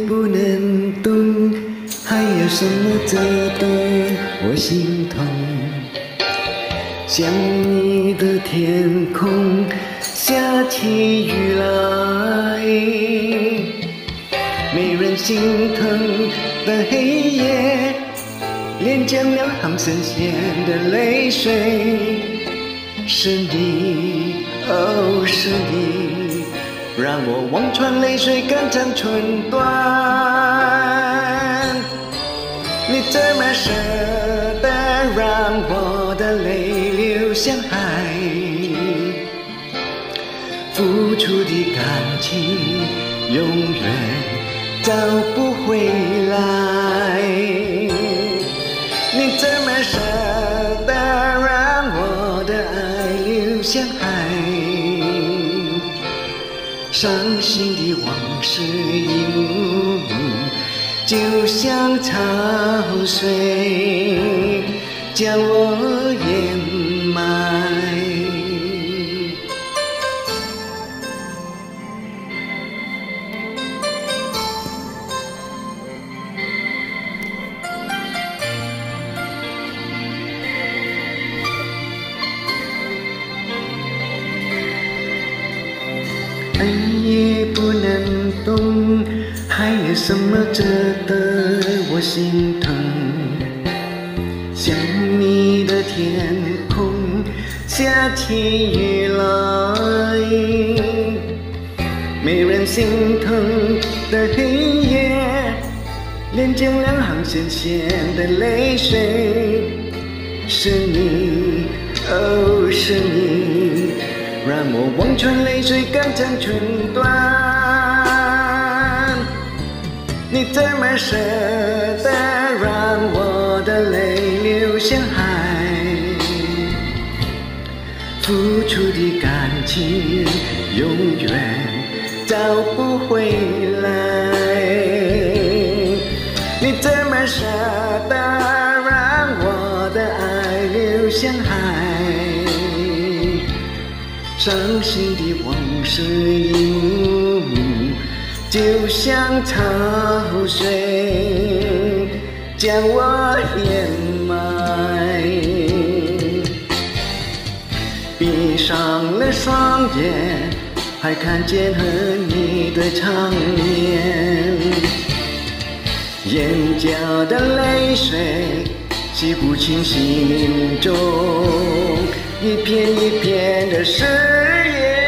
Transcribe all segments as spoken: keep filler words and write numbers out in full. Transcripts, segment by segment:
不能懂，还有什么值得我心痛？想你的天空，下起雨来，没人心疼的黑夜，连江两行深陷的泪水，是你，哦，是你，让我望穿泪水，肝肠寸断。你怎么舍得让我的泪流向海？付出的感情永远找不回来。你怎么舍得让我的爱流向海？伤心的往事一幕幕，就像潮水将我掩埋。爱也不能懂，还有什么值得我心疼？想你的天空，下起雨来，没人心疼的黑夜，连江两行深陷的泪水，是你，哦，是你，让我望穿泪水，肝肠寸断。你怎么舍得让我的泪流向海？付出的感情永远找不回来。你怎么舍得让我的爱流向海？伤心的往事一幕幕，就像潮水将我掩埋。闭上了双眼，还看见和你的场面，眼角的泪水洗不清心中一片一片的誓言。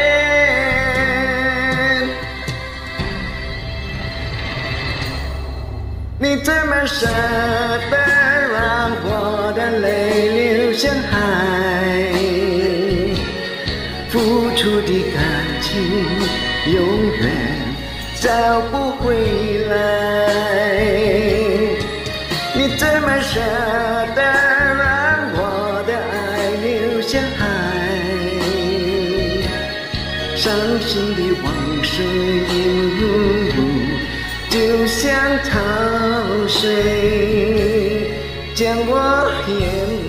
你怎么舍得让我的泪流向海？付出的感情永远找不回来。你怎么舍得让我的爱流向海？伤心的往事一幕幕，就像潮水将我掩